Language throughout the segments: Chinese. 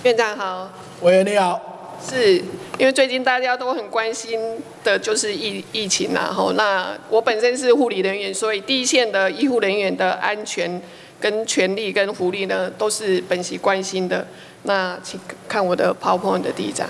院长好， 委员你好。 是因为最近大家都很关心的就是疫情啦，吼，那我本身是护理人员，所以第一线的医护人员的安全跟权利跟福利呢，都是本席关心的。那请看我的 PowerPoint 的第一张。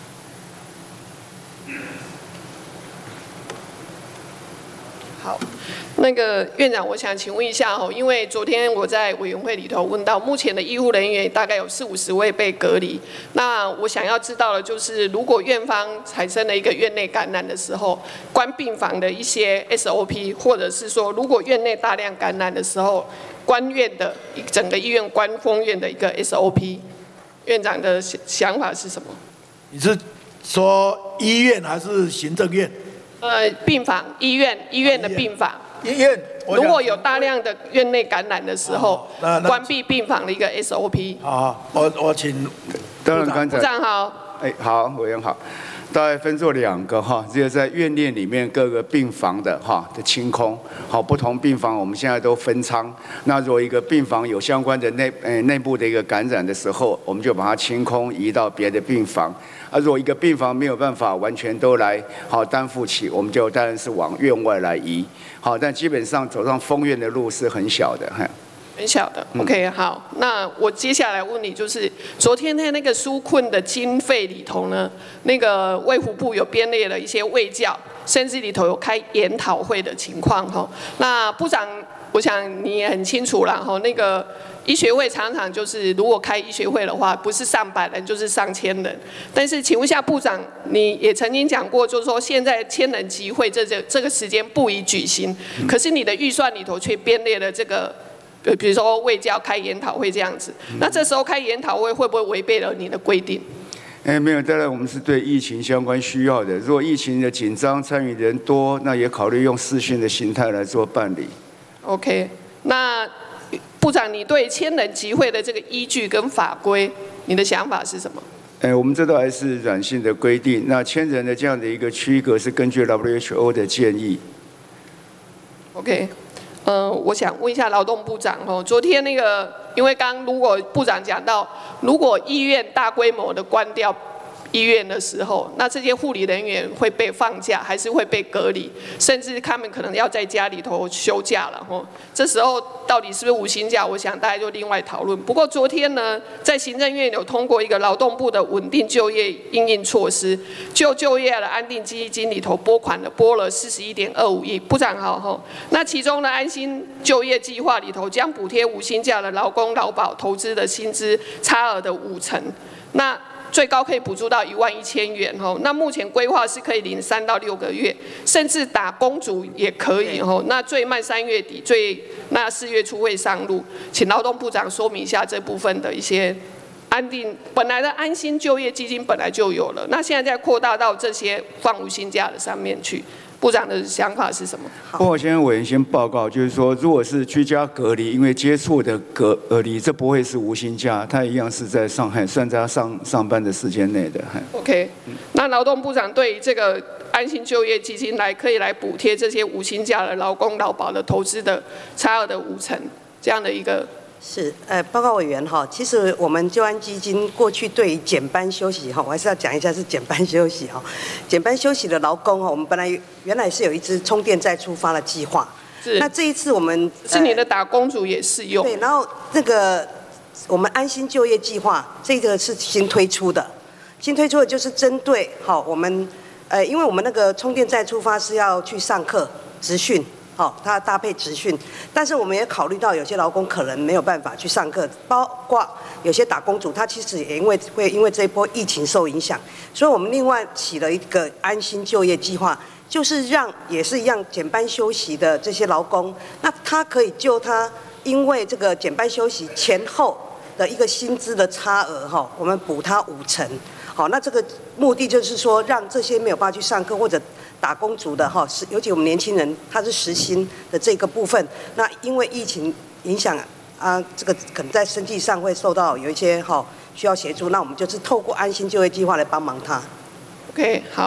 好。那个院长，我想请问一下哦，因为昨天我在委员会里头问到，目前的医护人员大概有40-50位被隔离。那我想要知道的就是，如果院方产生了一个院内感染的时候，关病房的一些 SOP， 或者是说，如果院内大量感染的时候，关院的整个医院关封院的一个 SOP， 院长的想法是什么？ 你是说医院还是行政院？ 病房、医院的病房。 医院如果有大量的院内感染的时候，关闭病房的一个 SOP。 好，我请当然刚才部长好。 好，委员好。大概分作2个哈，这个在院内里面各个病房的清空，好，不同病房我们现在都分仓。那如果一个病房有相关的内部的一个感染的时候，我们就把它清空，移到别的病房。如果一个病房没有办法完全都来担负起，我们就当然是往院外来移。好，但基本上走上封院的路是很小的， 很小的 ，OK， 好，那我接下来问你，就是昨天在那个纾困的经费里头呢，那个卫福部有编列了一些卫教，甚至里头有开研讨会的情况哈。那部长，我想你也很清楚啦哈，那个医学会常常就是如果开医学会的话，不是上百人就是上千人。但是请问一下部长，你也曾经讲过，就是说现在1000人集会这个时间不宜举行，可是你的预算里头却编列了这个。比如说卫教开研讨会这样子，那这时候开研讨会会不会违背了你的规定？ 没有，当然我们是对疫情相关需要的。如果疫情的紧张，参与人多，那也考虑用视讯的形态来做办理。 OK， 那部长，你对1000人集会的这个依据跟法规，你的想法是什么？ 我们这都还是软性的规定。那1000人的这样的一个区隔是根据 WHO 的建议。 OK。我想问一下劳动部长哦，昨天那个，因为如果部长讲到，如果医院大规模的关掉医院的时候，那这些护理人员会被放假，还是会被隔离，甚至他们可能要在家里头休假了吼。这时候到底是不是无薪假？我想大家就另外讨论。不过昨天呢，在行政院有通过一个劳动部的稳定就业因应措施，就业的安定基金里头拨了41.25亿。部长好吼。那其中呢，安心就业计划里头将补贴无薪假的劳工劳保投资的薪资差额的50%。那最高可以补助到11000元吼，那目前规划是可以领3到6个月，甚至打工族也可以吼。那最慢3月底，那4月初会上路，请劳动部长说明一下这部分的一些本来的安心就业基金本来就有了，那现在再扩大到这些放无薪假的上面去。部长的想法是什么？ 我先委员先报告，就是说，如果是居家隔离，因为接触的隔离，这不会是无薪假，它一样是在上海算在上班的时间内的。 OK， 那劳动部长对于这个安心就业基金可以来补贴这些无薪假的劳工劳保的投资的差额的50%这样的一个。 是，报告委员哈，其实我们就安基金过去对于减班休息哈，我还是要讲一下是减班休息哈。减班休息的劳工哈，我们原来是有一支充电再出发的计划。是。那这一次我们是你的打工族也适用。 对，然后那个我们安心就业计划这个是新推出的，就是针对好我们因为我们那个充电再出发是要去上课职训。好，它搭配职训，但是我们也考虑到有些劳工可能没有办法去上课，包括有些打工族，他其实也因为这一波疫情受影响，所以我们另外起了一个安心就业计划，就是也是一样减班休息的这些劳工，那他可以就他因为这个减班休息前后的一个薪资的差额哈，我们补他50%。好，那这个目的就是说，让这些没有办法去上课或者打工族的哈，尤其我们年轻人，他是时薪的这个部分，那因为疫情影响啊，这个可能在生计上会受到有一些需要协助，那我们就是透过安心就业计划来帮忙他。 OK， 好。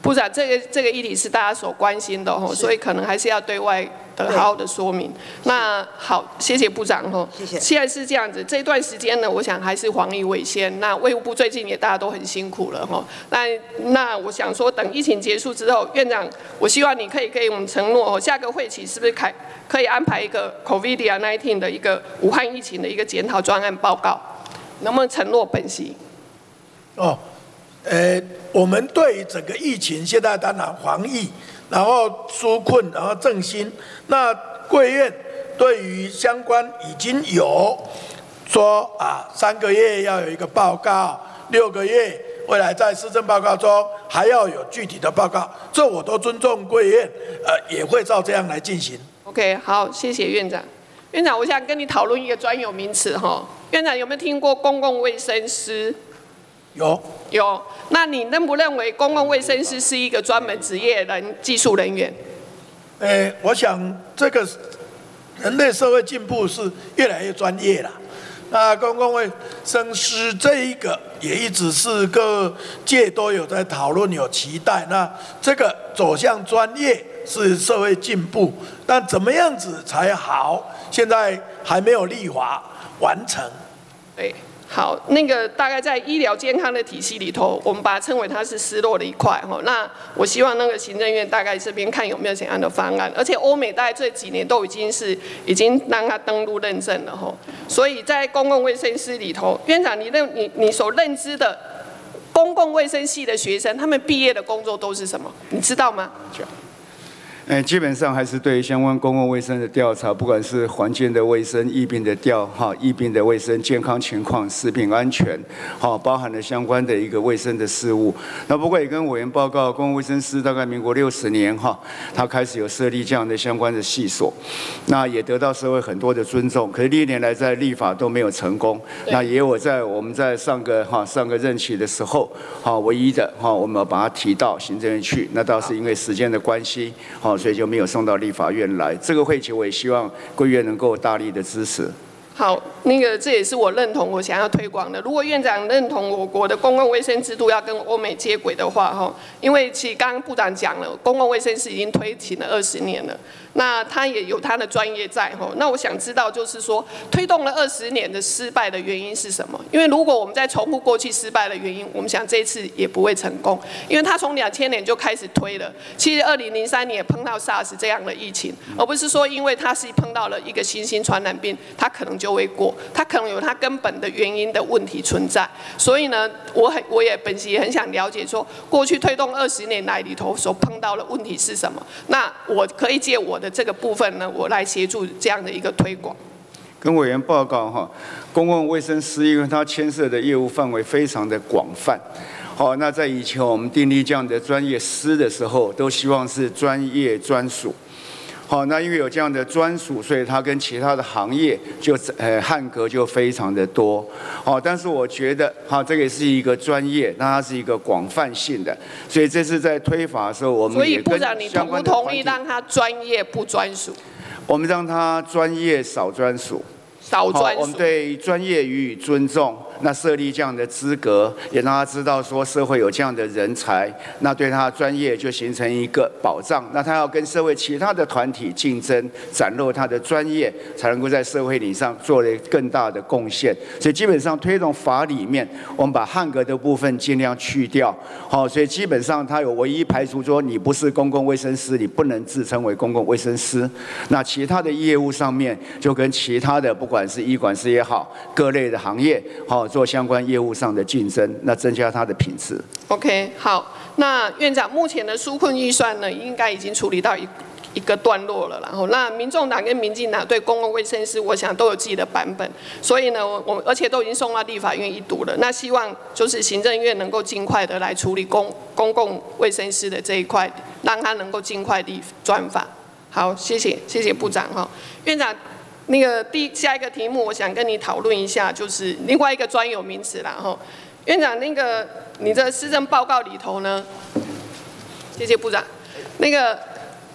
部长，这个议题是大家所关心的哦，所以可能还是要对外的好好的说明。那好，谢谢部长哦。 谢谢。 现在是这样子，这段时间呢，我想还是防疫为先。那卫务部最近也大家都很辛苦了哈。那我想说，等疫情结束之后，院长，我希望你可以给我们承诺哦，下个会期是不是可以安排一个 COVID-19 的一个武汉疫情的一个检讨专案报告，能不能承诺本席？ 哦，我们对于整个疫情现在当然防疫，然后纾困，然后振兴。那贵院对于相关已经有说3个月要有一个报告，6个月未来在施政报告中还要有具体的报告，这我都尊重贵院，也会照这样来进行。 OK， 好，谢谢院长。院长，我想跟你讨论一个专有名词哈。院长有没有听过公共卫生师？有。那你认不认为公共卫生师是一个专门职业技术人员？ 我想这个人类社会进步是越来越专业了。那公共卫生师这一个也一直是各界都有在讨论、有期待。那这个走向专业是社会进步，但怎么样子才好？现在还没有立法完成。 对。好，那个大概在医疗健康的体系里头，我们把它称为它是失落的一块哈。那我希望那个行政院大概这边看有没有怎样的方案，而且欧美大概这几年都已经让它登录认证了哈。所以在公共卫生师里头，院长你所认知的公共卫生系的学生，他们毕业的工作都是什么？你知道吗？ 基本上还是对于相关公共卫生的调查，不管是环境的卫生、疫病的疫病的卫生、健康情况、食品安全，包含了相关的一个卫生的事务。那不过也跟委员报告，公共卫生师大概民国60年他开始有设立这样的相关的系所，那也得到社会很多的尊重。可是历年来在立法都没有成功。那也有我们在上个任期的时候，唯一的我们把它提到行政院去，那倒是因为时间的关系，所以就没有送到立法院来。这个会期我也希望贵院能够大力的支持。 好，这也是我认同我想要推广的。如果院长认同我国的公共卫生制度要跟欧美接轨的话，因为其实刚刚部长讲了，公共卫生是已经推行了20年了，那他也有他的专业在。那我想知道就是说，推动了20年的失败的原因是什么？因为如果我们再重复过去失败的原因，我们想这一次也不会成功，因为他从2000年就开始推了，其实2003年也碰到 SARS 这样的疫情，而不是说因为他是碰到了一个新兴传染病，他可能就会过，它可能有它根本的原因的问题存在。所以呢，我也本席也很想了解说，过去推动20年来里头所碰到的问题是什么？那我可以借我的这个部分呢，我来协助这样的一个推广。 跟委员报告公共卫生师因为它牵涉的业务范围非常的广泛。那在以前我们订立这样的专业师的时候，都希望是专业专属。那因为有这样的专属，所以它跟其他的行业就汉格就非常的多。但是我觉得这个也是一个专业，那它是一个广泛性的，所以这次在推法的时候，我们也跟相关的团体。所以部长，你同不同意让它专业不专属？我们让它专业少专属。我们对专业予以尊重，那设立这样的资格，也让他知道说社会有这样的人才，那对他的专业就形成一个保障。那他要跟社会其他的团体竞争，展露他的专业，才能够在社会里上做了更大的贡献。所以基本上推动法里面，我们把汉格的部分尽量去掉。所以基本上他有唯一排除说你不是公共卫生师，你不能自称为公共卫生师。那其他的业务上面，就跟其他的不管是医管师也好，各类的行业做相关业务上的竞争，那增加它的品质。 OK， 好，那院长目前的纾困预算呢，应该已经处理到一个段落了，然后那民众党跟民进党对公共卫生师，我想都有自己的版本，所以呢，而且都已经送到立法院1读了。那希望就是行政院能够尽快的来处理公共卫生师的这一块，让他能够尽快的专法。好，谢谢部长院长。下一个题目，我想跟你讨论一下，就是另外一个专有名词啦院长，你的施政报告里头呢，谢谢部长，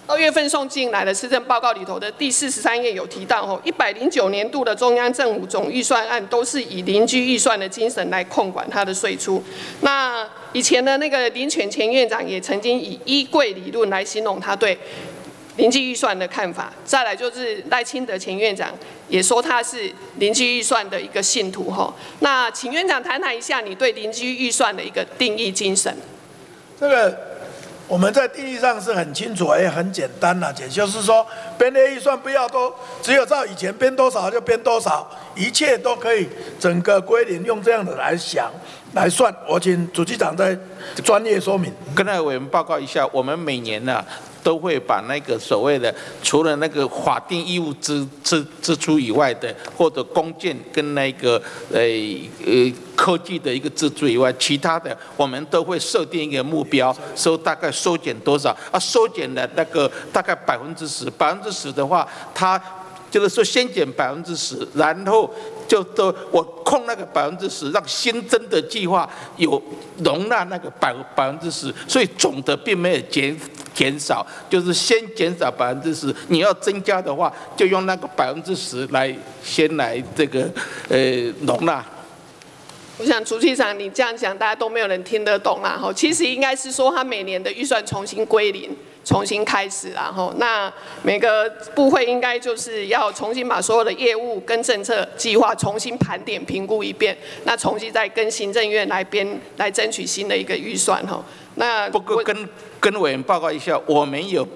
2月份送进来的施政报告里头的第43页有提到，109年度的中央政府总预算案都是以邻居预算的精神来控管它的税出。那以前的那个林权前院长也曾经以衣柜理论来形容他对邻居预算的看法。再来就是赖清德前院长也说他是邻居预算的一个信徒那请院长谈谈一下你对邻居预算的一个定义精神。 这个我们在定义上是很清楚，也很简单啦，也就是说，编列预算不要都只有照以前编多少就编多少，一切都可以整个归零，用这样的来想来算。我请主机长再专业说明。 跟那个委员报告一下，我们每年呢都会把那个所谓的除了那个法定义务支出以外的，或者公建跟那个科技的一个支出以外，其他的我们都会设定一个目标，说大概收减多少啊？收减的那个大概10%，10%的话，它就是说先减10%，然后我控那个10%，让新增的计划有容纳那个10%，所以总的并没有减少，就是先减少10%，你要增加的话，就用那个10%来先来这个容纳。 我想主席长你这样讲，大家都没有人听得懂啦其实应该是说，他每年的预算重新归零，重新开始啦那每个部会应该就是要重新把所有的业务跟政策计划重新盘点评估一遍，那重新再跟行政院来争取新的一个预算那不过跟委员报告一下，我们有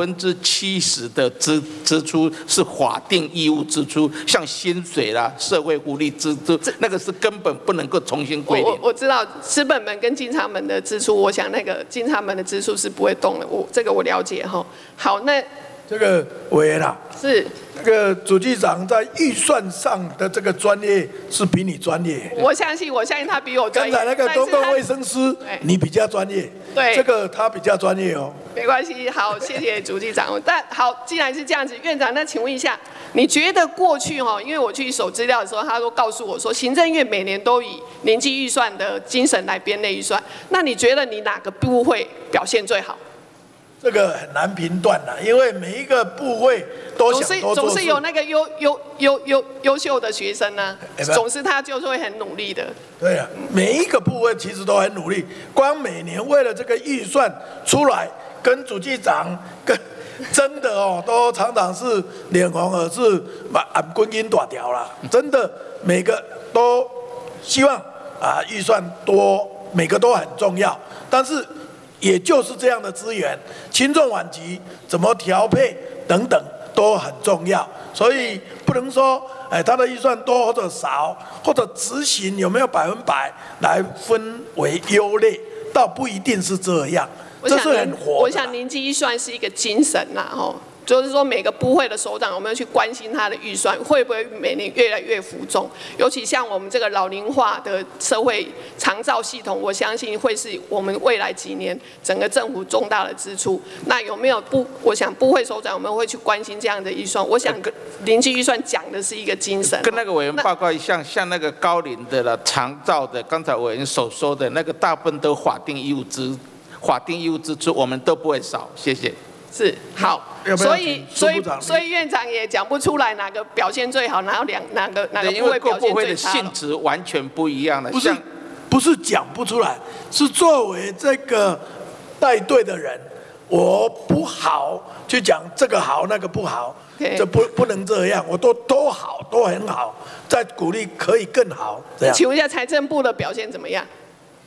70%的支出是法定义务支出，像薪水啦、社会福利支出，那个是根本不能够重新归零。 我知道资本门跟经常门的支出，我想那个经常门的支出是不会动的，这个我了解好，那这个委员啊， 是那个主机长在预算上的这个专业是比你专业。 我相信他比我专业。 刚才那个公共卫生师，你比较专业。 对， 这个他比较专业哦。 没关系，好，谢谢主机长。但好，既然是这样子，院长，那请问一下，你觉得过去因为我去搜资料的时候，他都告诉我说，行政院每年都以邻居预算的精神来编列预算，那你觉得你哪个部会表现最好？ 这个很难评断啦，因为每一个部会都想多做事， 总是有那个优秀的学生呢，总是他就是会很努力的。 对啊，每一个部会其实都很努力，光每年为了这个预算出来，跟主计长跟真的都常常是脸红耳赤，按滚音大条啦，真的每个都希望预算多，每个都很重要，但是。也就是这样的资源，轻重缓急怎么调配等等都很重要，所以不能说他的预算多或者少，或者执行有没有100%来分为优劣，倒不一定是这样，这是很活的。 我想邻居预算是一个精神就是说每个部会的首长有没有去关心他的预算，会不会每年越来越浮重？尤其像我们这个老龄化的社会长照系统，我相信会是我们未来几年整个政府重大的支出。那有没有我想部会首长我们会去关心这样的预算？我想邻居预算讲的是一个精神。 跟那个委员报告一下，像那个高龄的了、长照的，刚才委员所说的那个大部分都法定义务支出，我们都不会少。谢谢。 是好，所以院长也讲不出来哪个表现最好，哪个部会表现最差。 因为各部会的性质完全不一样了。 不是讲不出来，是作为这个带队的人，我不好去讲这个好那个不好，这不能这样，我都好，都很好，再鼓励可以更好。这样。 请问一下财政部的表现怎么样？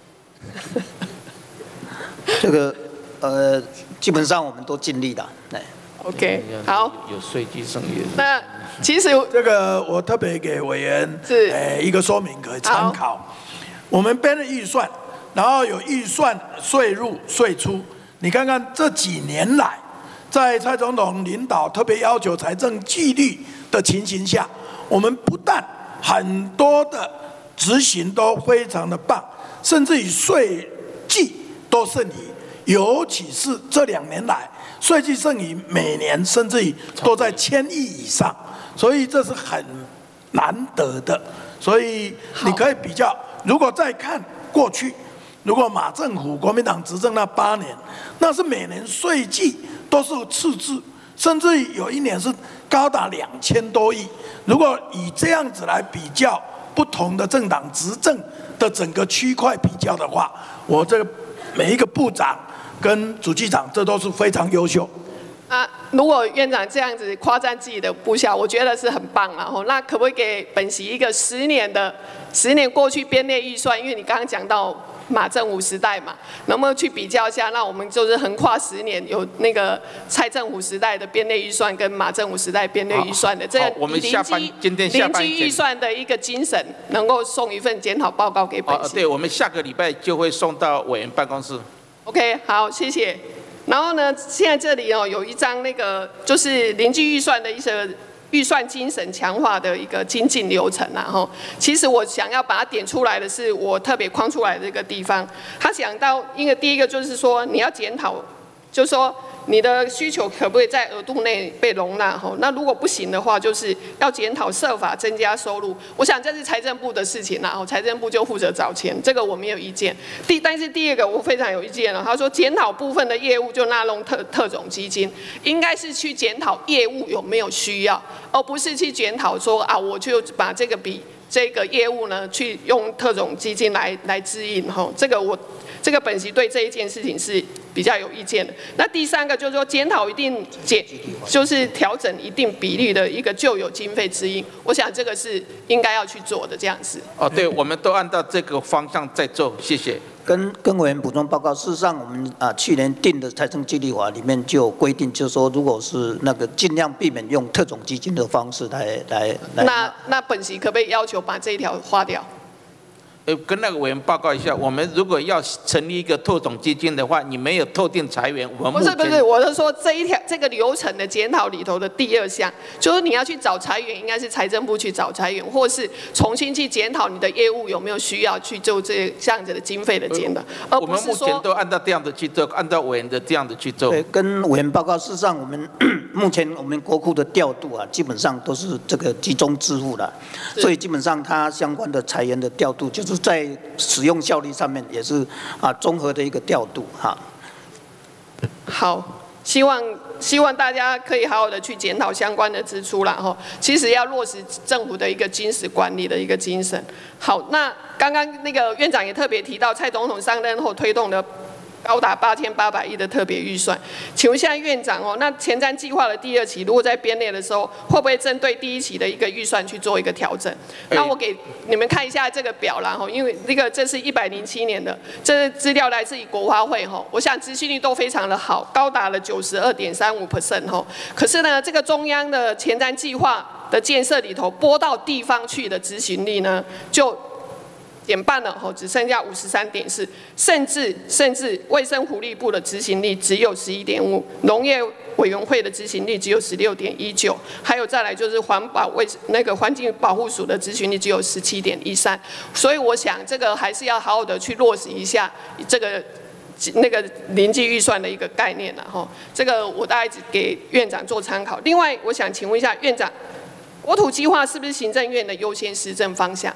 这个基本上我们都尽力的。 OK， 好。 有税基剩余。 那其实这个我特别给委员一个说明可以参考。我们编了预算，然后有预算税入税出。你看看这几年来，在蔡总统领导特别要求财政纪律的情形下，我们不但很多的执行都非常的棒，甚至于税计都胜于。尤其是这2年来，税计剩余每年甚至于都在1000亿以上，所以这是很难得的。所以你可以比较，如果再看过去， 如果马政府国民党执政那8年，那是每年税季都是赤字，甚至有一年是高达2000多亿。如果以这样子来比较不同的政党执政的整个区块比较的话，我这个每一个部长跟主计长，这都是非常优秀。 如果院长这样子夸赞自己的部下，我觉得是很棒啦。那可不可以给本席一个10年过去编列预算？因为你刚刚讲到马政府时代嘛，能不能去比较一下？那我们就是横跨10年，有那个蔡政府时代的编列预算跟马政府时代编列预算的这个今天下班临机预算的一个精神，能够送一份检讨报告给本席。 对，我们下个礼拜就会送到委员办公室。 OK， 好，谢谢。然后呢，现在这里有一张那个就是临机预算的一些预算精神强化的一个精进流程啊。其实我想要把它点出来的是，我特别框出来的这个地方。他想到，因为第一个就是说你要检讨，就是说你的需求可不可以在额度内被容纳？那如果不行的话，就是要检讨设法增加收入。我想这是财政部的事情啦，财政部就负责找钱，这个我没有意见。但是第二个我非常有意见了，他说检讨部分的业务就纳入特种基金，应该是去检讨业务有没有需要，而不是去检讨说我就把这个业务呢去用特种基金来支应这个本席对这一件事情是比较有意见的。那第三个就是说检讨就是调整一定比例的一个旧有经费支应，我想这个是应该要去做的这样子。 对，我们都按照这个方向在做，谢谢。 跟委员补充报告，事实上我们去年定的财政纪律法里面就有规定，就是说如果是那个尽量避免用特种基金的方式来。 那本席可不可以要求把这一条划掉？ 跟那个委员报告一下，我们如果要成立一个特种基金的话，你没有特定裁员，我们不是，我是说这个流程的检讨里头的第2项，就是你要去找裁员，应该是财政部去找裁员，或是重新去检讨你的业务有没有需要去做这样子的经费的检讨，而不是说我们目前都按照这样的去做，按照委员的这样的去做。 对，跟委员报告，事实上我们目前我们国库的调度基本上都是这个集中支付的，所以基本上它相关的裁员的调度就是在使用效率上面也是综合的一个调度好，希望大家可以好好的去检讨相关的支出啦其实要落实政府的一个精实管理的一个精神。好，那刚刚那个院长也特别提到蔡总统上任后推动的高达8800亿的特别预算，请问现在院长那前瞻计划的第2期如果在编列的时候，会不会针对第1期的一个预算去做一个调整？那我给你们看一下这个表啦因为这是107年的，这资料来自于国发会我想执行率都非常的好，高达了92.35%可是呢，这个中央的前瞻计划的建设里头拨到地方去的执行力呢，就减半了只剩下53.4%，甚至卫生福利部的执行力只有11.5%，农业委员会的执行力只有16.19%，还有再来就是环境保护署的执行力只有17.13%。所以我想这个还是要好好的去落实一下这个临机预算的一个概念这个我大概给院长做参考。另外，我想请问一下院长，国土计划是不是行政院的优先施政方向？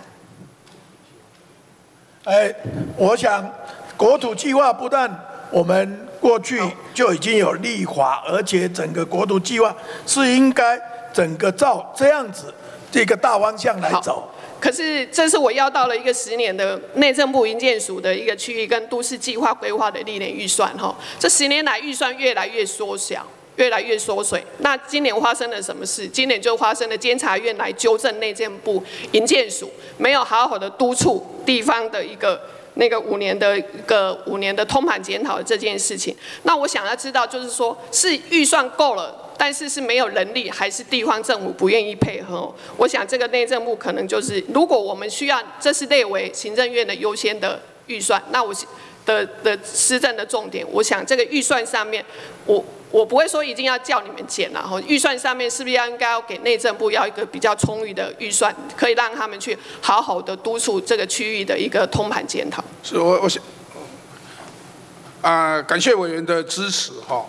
我想国土计划不但我们过去就已经有立法，而且整个国土计划是应该整个照这样子这个大方向来走。 可是这是我要到了一个10年的内政部营建署的一个区域跟都市计划规划的历年预算这10年来预算越来越缩小，越来越缩水。那今年发生了什么事？今年就发生了监察院来纠正内政部营建署没有好好的督促地方的一个5年的通盘检讨的这件事情。那我想要知道，就是说是预算够了，但是没有人力，还是地方政府不愿意配合我想这个内政部可能就是，如果我们需要，这是列为行政院的优先的预算，那我的施政的重点，我想这个预算上面，我不会说一定要叫你们减啦预算上面是不是应该要给内政部要一个比较充裕的预算，可以让他们去好好的督促这个区域的一个通盘检讨。 是我想感谢委员的支持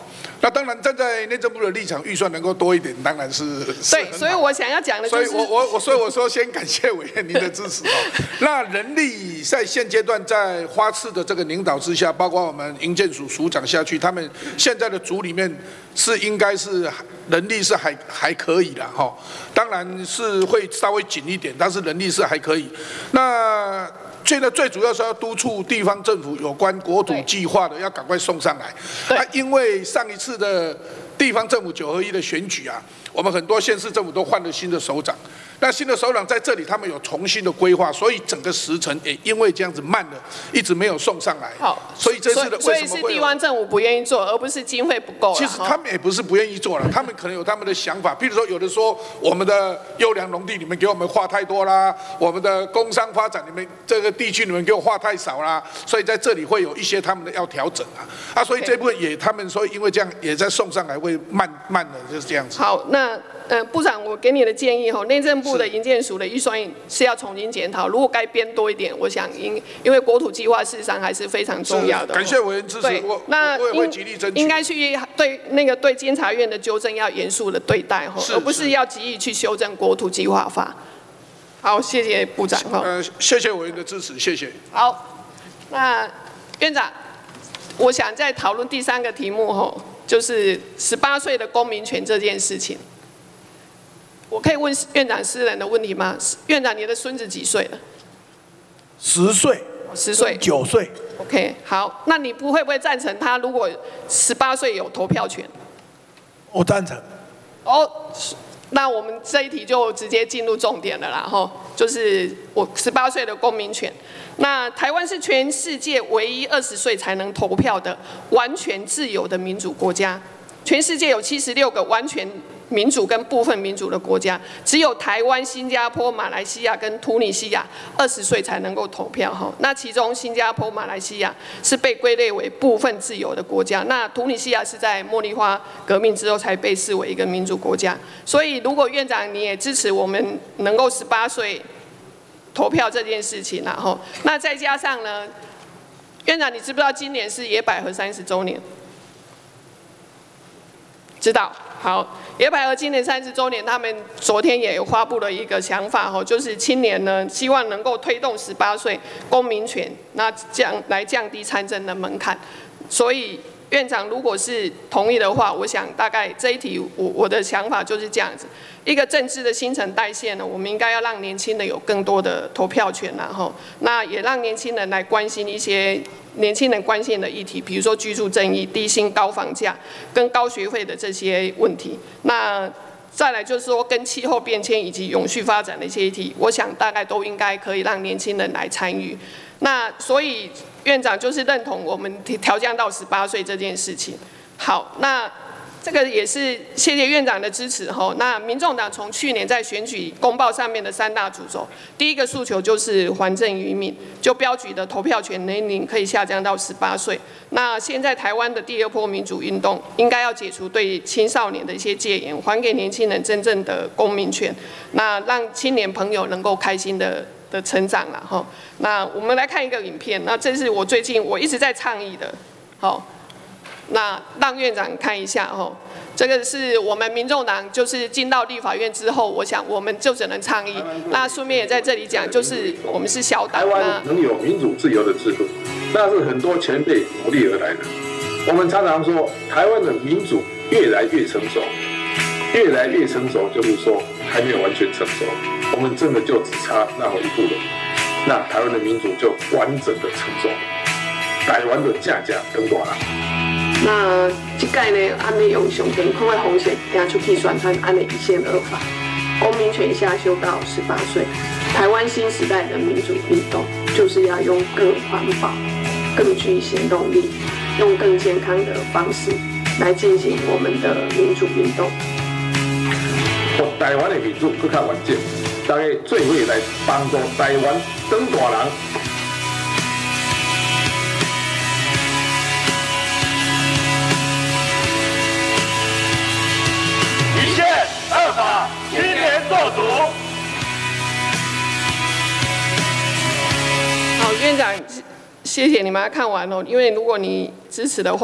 那当然，站在内政部的立场，预算能够多一点，当然是对，所以我想要讲的就是， 所以我说先感谢委员您的支持哦。那人力在现阶段在花次的这个领导之下，包括我们营建署署长下去，他们现在的组里面是应该是人力是还可以啦哈，当然是会稍微紧一点，但是人力是还可以。那现在最主要是要督促地方政府有关国土计划的要赶快送上来。因为上一次的地方政府9合1的选举啊，我们很多县市政府都换了新的首长。那新的首长在这里，他们有重新的规划，所以整个时程也因为这样子慢了，一直没有送上来。 好， 所以这次的所以是地方政府不愿意做，而不是经费不够。 其实他们也不是不愿意做了，他们可能有他们的想法。譬如说，有的说我们的优良农地你们给我们划太多啦，我们的工商发展你们这个地区你们给我划太少啦，所以在这里会有一些他们的要调整啊。所以这部分也他们说因为这样也在送上来会慢的，就是这样子。 好，那部长，我给你的建议内政部的营建署的预算是要重新检讨，如果该编多一点，我想因为国土计划事实上还是非常重要的。 感谢委员支持，我也会极力争取。 应该去对监察院的纠正要严肃的对待而不是要急于去修正国土计划法。好，谢谢部长谢谢委员的支持，谢谢。 好，那院长，我想再讨论第3个题目就是18岁的公民权这件事情。我可以问院长私人的问题吗？院长，你的孙子几岁了 ？10岁。 10岁。 9岁。 OK， 好，那你会不会赞成他如果18岁有投票权？ 我赞成。 那我们这一题就直接进入重点了啦就是我18岁的公民权。那台湾是全世界唯一20岁才能投票的完全自由的民主国家。全世界有76个完全民主跟部分民主的国家，只有台湾、新加坡、马来西亚跟突尼西亚20岁才能够投票那其中新加坡、马来西亚是被归类为部分自由的国家，那突尼西亚是在茉莉花革命之后才被视为一个民主国家。所以，如果院长你也支持我们能够18岁投票这件事情那再加上呢，院长你知不知道今年是野百合30周年？知道。好，野百合今年30周年，他们昨天也有发布了一个想法就是青年呢希望能够推动18岁公民权，那来降低参政的门槛。所以院长如果是同意的话，我想大概这一题我的想法就是这样子。一个政治的新陈代谢呢，我们应该要让年轻人有更多的投票权那也让年轻人来关心一些年轻人关心的议题，比如说居住正义、低薪高房价跟高学费的这些问题。那再来就是说跟气候变迁以及永续发展的一些议题，我想大概都应该可以让年轻人来参与。那所以院长就是认同我们调降到18岁这件事情。好，那这个也是谢谢院长的支持那民众党从去年在选举公报上面的3大主轴，第一个诉求就是还政于民，就标举的投票权年龄可以下降到18岁。那现在台湾的第2波民主运动，应该要解除对青少年的一些戒严，还给年轻人真正的公民权，那让青年朋友能够开心的成长啦那我们来看一个影片，那这是我最近我一直在倡议的，那让院长看一下这个是我们民众党就是进到立法院之后，我想我们就只能倡议。那顺便也在这里讲，就是我们是小党。 台湾能有民主自由的制度，那是很多前辈努力而来的。我们常常说，台湾的民主越来越成熟，越来越成熟，就是说还没有完全成熟。我们真的就只差那么一步了，那台湾的民主就完整的成熟。台湾的价更大啦。 那这届呢，安尼用上健康的方式行出去宣传，安尼一线而发，公民权下修到18岁。台湾新时代的民主运动，就是要用更环保、更具行动力、用更健康的方式来进行我们的民主运动。 台湾的民主更加完整，大家做伙来帮助台湾长大人。 2法青年做主。 好，院长，谢谢你们看完因为如果你支持的话，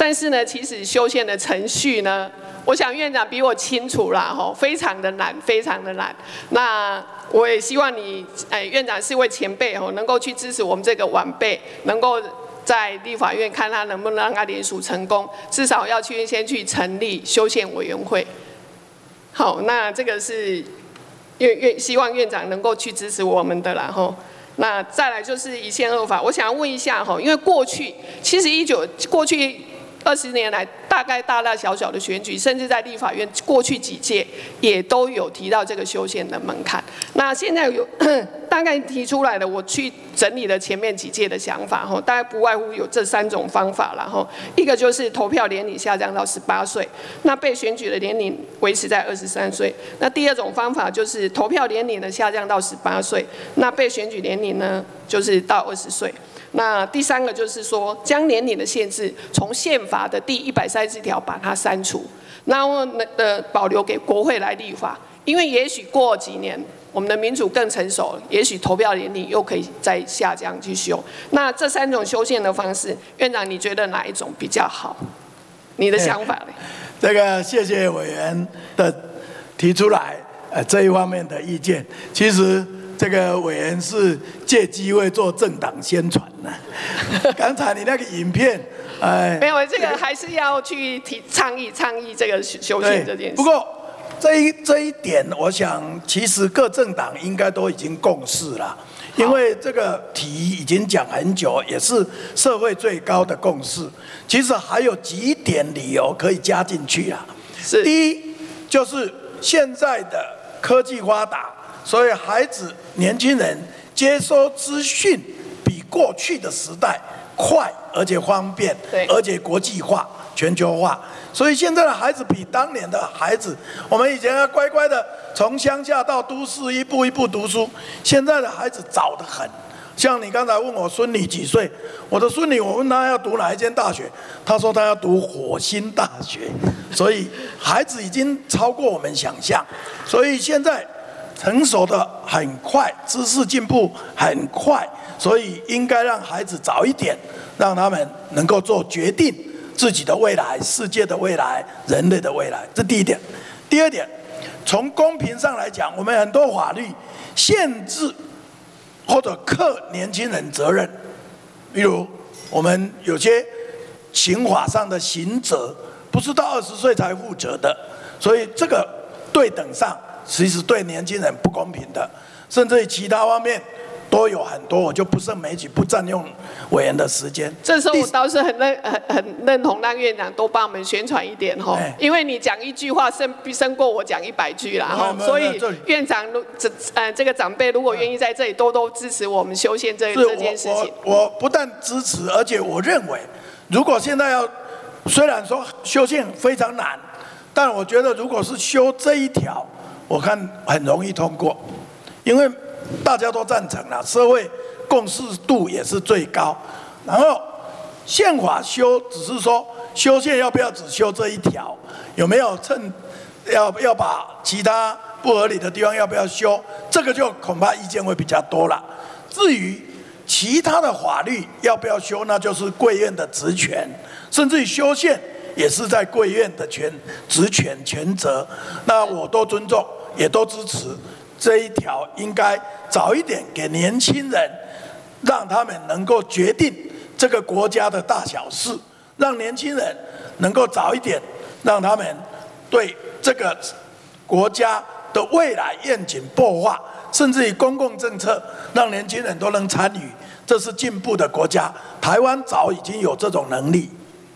但是呢，其实修宪的程序呢，我想院长比我清楚啦，非常的难，非常的难。那我也希望你，院长是位前辈能够去支持我们这个晚辈，能够在立法院看他能不能让他联署成功，至少要先去成立修宪委员会。好，那这个是希望院长能够去支持我们的啦吼。那再来就是一宪二法，我想要问一下吼，因为过去过去20年来，大概大大小小的选举，甚至在立法院过去几届也都有提到这个修宪的门槛。那现在有大概提出来的，我去整理了前面几届的想法吼，大概不外乎有这3种方法啦吼。一个就是投票年龄下降到18岁，那被选举的年龄维持在23岁。那第二种方法就是投票年龄呢下降到18岁，那被选举年龄呢就是到20岁。那第3个就是说，将年龄的限制从宪法的第130条把它删除，然后保留给国会来立法。因为也许过几年我们的民主更成熟了，也许投票年龄又可以再下降去修。那这3种修宪的方式，院长你觉得哪一种比较好？你的想法呢？ 这个谢谢委员的提出来这一方面的意见。其实这个委员是借机会做政党宣传的。刚才你那个影片， 没有，这个还是要去倡议这个修宪这件事。 不过这一点，我想其实各政党应该都已经共识了，因为这个题已经讲很久，也是社会最高的共识。其实还有几点理由可以加进去啊。第一，就是现在的科技发达，所以孩子、年轻人接收资讯比过去的时代快，而且方便，而且国际化、全球化。所以现在的孩子比当年的孩子，我们以前要乖乖的从乡下到都市一步一步读书，现在的孩子早得很。像你刚才问我孙女几岁，我的孙女我问她要读哪一间大学，她说她要读火星大学。所以孩子已经超过我们想象，所以现在成熟的很快，知识进步很快，所以应该让孩子早一点，让他们能够做决定。自己的未来、世界的未来、人类的未来，这第一点。第二点，从公平上来讲，我们很多法律限制或者课年轻人责任，比如我们有些刑法上的刑责，不是到20岁才负责的，所以这个对等上其实对年轻人不公平的，甚至于其他方面。都有很多，我就不胜枚举，不占用委员的时间。 这时候我倒是很认同让院长多帮我们宣传一点吼，因为你讲一句话胜过我讲100句啦吼，所以院长这个长辈如果愿意在这里多多支持我们修宪这件事情。 我不但支持，而且我认为，如果现在虽然说修宪非常难，但我觉得如果是修这一条，我看很容易通过，因为。大家都赞成了，社会共识度也是最高。然后宪法修只是说修宪要不要只修这一条，有没有要把其他不合理的地方要不要修，这个就恐怕意见会比较多了。至于其他的法律要不要修，那就是贵院的职权，甚至于修宪也是在贵院的职权权责，那我都尊重，也都支持。这一条应该早一点给年轻人，让他们能够决定这个国家的大小事，让年轻人能够早一点，让他们对这个国家的未来愿景擘画，甚至于公共政策，让年轻人都能参与，这是进步的国家。台湾早已经有这种能力。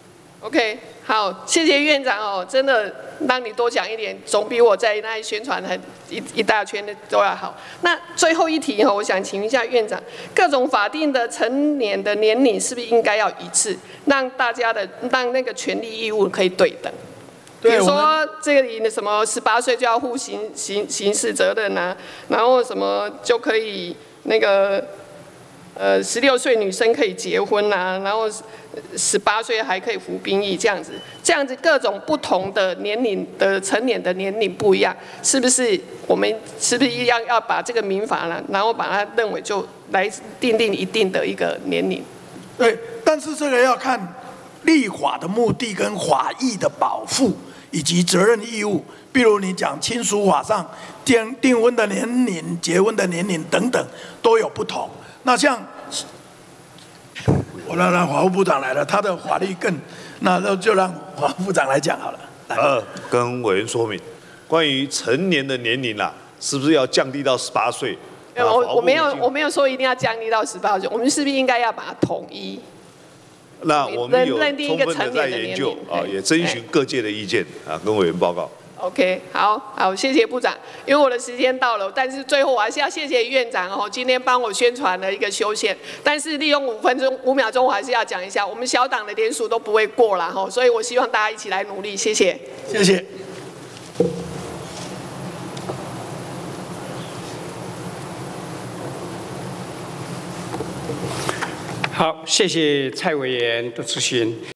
OK， 好，谢谢院长哦，真的让你多讲一点，总比我在那里宣传一大圈的都要好。那最后一题我想请问一下院长，各种法定的成年的年龄是不是应该要一致，让那个权利义务可以对等？比如说这里什么18岁就要负刑事责任啊，然后什么就可以那个16岁女生可以结婚啊，然后18岁还可以服兵役，这样子各种不同的年龄的成年的年龄不一样，是不是我们是不是要把这个民法呢，然后把它认为就来定一定的一个年龄？ 对，但是这个要看立法的目的跟法益的保护以及责任义务，比如你讲亲属法上订婚的年龄、结婚的年龄等等都有不同。那像我让法务部长来了，他的法律更，那就让法务部长来讲好了。 跟委员说明，关于成年的年龄是不是要降低到18岁？ 我没有说一定要降低到18岁，我们是不是应该要把它统一？ 那我们有认定一个充分的在研究也征询各界的意见跟委员报告。 OK， 好，谢谢部长。因为我的时间到了，但是最后我还是要谢谢院长今天帮我宣传了一个修宪。但是利用5秒钟，我还是要讲一下，我们小党的联署都不会过啦所以我希望大家一起来努力，谢谢。 谢谢。 好，谢谢蔡委员的咨询。